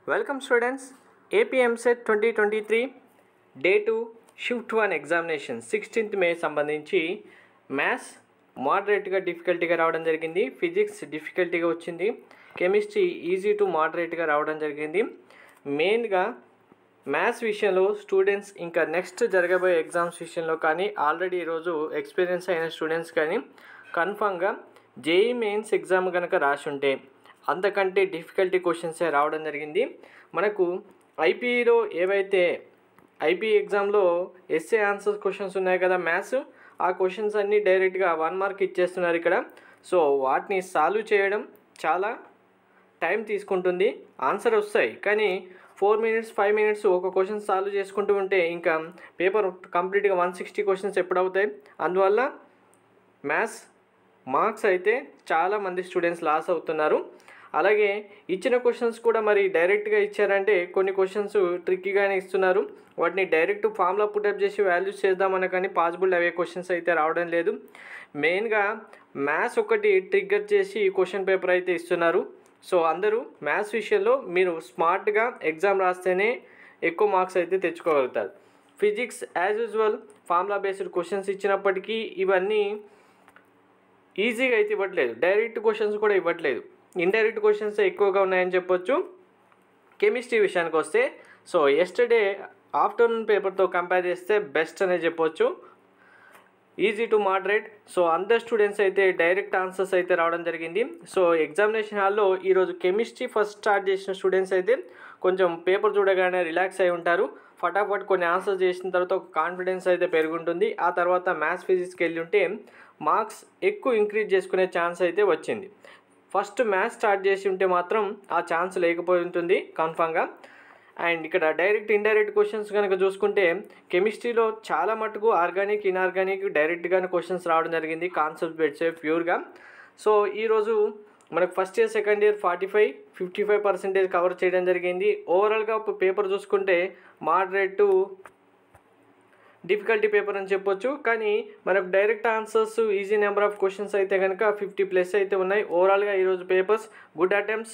Welcome students, Eamcet 2023 Day 2 Shift 1 examination 16th May సంబంధించి maths మోడరేట్గా డిఫికల్టీగా రావడం జరిగింది, ఫిజిక్స్ డిఫికల్టీగా వచ్చింది, కెమిస్ట్రీ ఈజీ టు మోడరేట్గా రావడం జరిగింది. మెయిన్గా మ్యాథ్స్ విషయంలో స్టూడెంట్స్ ఇంకా నెక్స్ట్ జరగబోయే ఎగ్జామ్స్ విషయంలో కానీ ఆల్రెడీ ఈరోజు ఎక్స్పీరియన్స్ అయిన స్టూడెంట్స్ కానీ కన్ఫామ్గా జేఈ మెయిన్స్ ఎగ్జామ్ కనుక రాసి ఉంటే అంతకంటే డిఫికల్టీ క్వశ్చన్సే రావడం జరిగింది. మనకు ఐపీఈలో ఏవైతే ఐపీఈ ఎగ్జామ్లో ఎస్ఏ ఆన్సర్ క్వశ్చన్స్ ఉన్నాయి కదా మ్యాథ్స్, ఆ క్వశ్చన్స్ అన్నీ డైరెక్ట్గా 1 మార్క్ ఇచ్చేస్తున్నారు ఇక్కడ. సో వాటిని సాల్వ్ చేయడం చాలా టైం తీసుకుంటుంది. ఆన్సర్ వస్తాయి కానీ 4 minutes 5 minutes ఒక క్వశ్చన్ సాల్వ్ చేసుకుంటూ ఉంటే ఇంకా పేపర్ కంప్లీట్గా 160 క్వశ్చన్స్ ఎప్పుడు అవుతాయి. అందువల్ల మ్యాథ్స్ మార్క్స్ అయితే చాలామంది స్టూడెంట్స్ లాస్ అవుతున్నారు. అలాగే ఇచ్చిన క్వశ్చన్స్ కూడా మరి డైరెక్ట్గా ఇచ్చారంటే కొన్ని క్వశ్చన్స్ ట్రిక్కీగానే ఇస్తున్నారు. వాటిని డైరెక్ట్ ఫామ్లో పుటప్ చేసి వాల్యూస్ చేద్దామని కానీ పాసిబుల్ అవే క్వశ్చన్స్ అయితే రావడం లేదు. మెయిన్గా మ్యాథ్స్ ఒకటి ట్రిగ్గర్ చేసి క్వశ్చన్ పేపర్ అయితే ఇస్తున్నారు. సో అందరూ మ్యాథ్స్ విషయంలో మీరు స్మార్ట్గా ఎగ్జామ్ రాస్తేనే ఎక్కువ మార్క్స్ అయితే తెచ్చుకోగలుగుతారు. Physics as usual formula based questions ఇచ్చినప్పటికీ ఇవన్నీ ఈజీగా అయితే ఇవ్వట్లేదు, డైరెక్ట్ క్వశ్చన్స్ కూడా ఇవ్వట్లేదు, ఇండైరెక్ట్ క్వశ్చన్స్ ఎక్కువగా ఉన్నాయని చెప్పొచ్చు. కెమిస్ట్రీ విషయానికి వస్తే సో ఎస్టర్డే ఆఫ్టర్నూన్ పేపర్తో కంపేర్ చేస్తే బెస్ట్ అనే చెప్పొచ్చు, ఈజీ టు మోడరేట్. సో అందరు స్టూడెంట్స్ అయితే డైరెక్ట్ ఆన్సర్స్ అయితే రావడం జరిగింది. సో ఎగ్జామినేషన్ హాల్లో ఈరోజు కెమిస్ట్రీ ఫస్ట్ స్టార్ట్ చేసిన స్టూడెంట్స్ అయితే కొంచెం పేపర్ చూడగానే రిలాక్స్ అయి ఉంటారు. ఫటాఫట్ కొన్ని ఆన్సర్స్ చేసిన తర్వాత ఒక కాన్ఫిడెన్స్ అయితే పెరుగుంటుంది. ఆ తర్వాత మ్యాథ్స్ ఫిజిక్స్కి వెళ్ళి ఉంటే మార్క్స్ ఎక్కువ ఇంక్రీజ్ చేసుకునే ఛాన్స్ అయితే వచ్చింది. ఫస్ట్ మ్యాథ్స్ స్టార్ట్ చేసి ఉంటే మాత్రం ఆ ఛాన్స్ లేకపోయి ఉంటుంది కన్ఫామ్గా. అండ్ ఇక్కడ డైరెక్ట్ ఇండైరెక్ట్ క్వశ్చన్స్ కనుక చూసుకుంటే కెమిస్ట్రీలో చాలా మటుకు ఆర్గానిక్ ఇన్ఆర్గానిక్ డైరెక్ట్గానే క్వశ్చన్స్ రావడం జరిగింది, కాన్సెప్ట్ బేస్డ్ ప్యూర్గా. సో ఈరోజు మనకు first year second year 45-55% cover చేయడం జరిగింది. ఓవరాల్గా పేపర్ చూసుకుంటే మోడరేట్ టు డిఫికల్టీ పేపర్ అని చెప్పొచ్చు. కానీ మనకు direct answers easy number of questions అయితే కనుక 50+ అయితే ఉన్నాయి. ఓవరాల్గా ఈరోజు పేపర్స్ గుడ్ అటెంప్ట్స్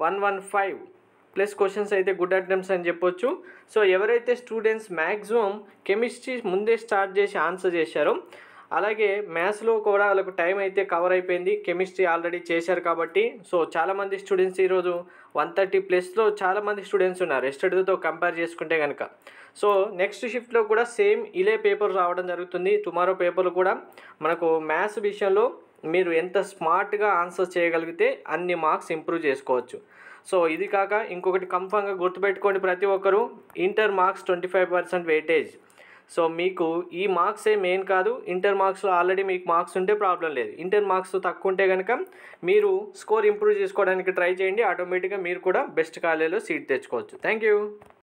115+ క్వశ్చన్స్ అయితే గుడ్ అటెంప్ట్స్ అని చెప్పొచ్చు. సో ఎవరైతే స్టూడెంట్స్ మ్యాక్సిమం కెమిస్ట్రీ ముందే స్టార్ట్ చేసి ఆన్సర్ చేశారో అలాగే మ్యాథ్స్లో కూడా వాళ్ళకు టైం అయితే కవర్ అయిపోయింది, కెమిస్ట్రీ ఆల్రెడీ చేశారు కాబట్టి. సో చాలామంది స్టూడెంట్స్ ఈరోజు 130+లో చాలామంది స్టూడెంట్స్ ఉన్నారు ఎస్టర్డేతో కంపేర్ చేసుకుంటే కనుక. సో నెక్స్ట్ షిఫ్ట్లో కూడా సేమ్ ఇలే పేపర్ రావడం జరుగుతుంది. టుమారో పేపర్లు కూడా మనకు మ్యాథ్స్ విషయంలో మీరు ఎంత స్మార్ట్గా ఆన్సర్ చేయగలిగితే అన్ని మార్క్స్ ఇంప్రూవ్ చేసుకోవచ్చు. సో ఇది కాక ఇంకొకటి కన్ఫామ్గా గుర్తుపెట్టుకోండి ప్రతి ఒక్కరు, ఇంటర్ మార్క్స్ 25% వెయిటేజ్. సో మీకు ఈ మార్క్సే మెయిన్ కాదు, ఇంటర్ మార్క్స్లో ఆల్రెడీ మీకు మార్క్స్ ఉంటే ప్రాబ్లం లేదు. ఇంటర్ మార్క్స్ తక్కువ ఉంటే కనుక మీరు స్కోర్ ఇంప్రూవ్ చేసుకోవడానికి ట్రై చేయండి, ఆటోమేటిక్గా మీరు కూడా బెస్ట్ కాలేజీలో సీట్ తెచ్చుకోవచ్చు. Thank you.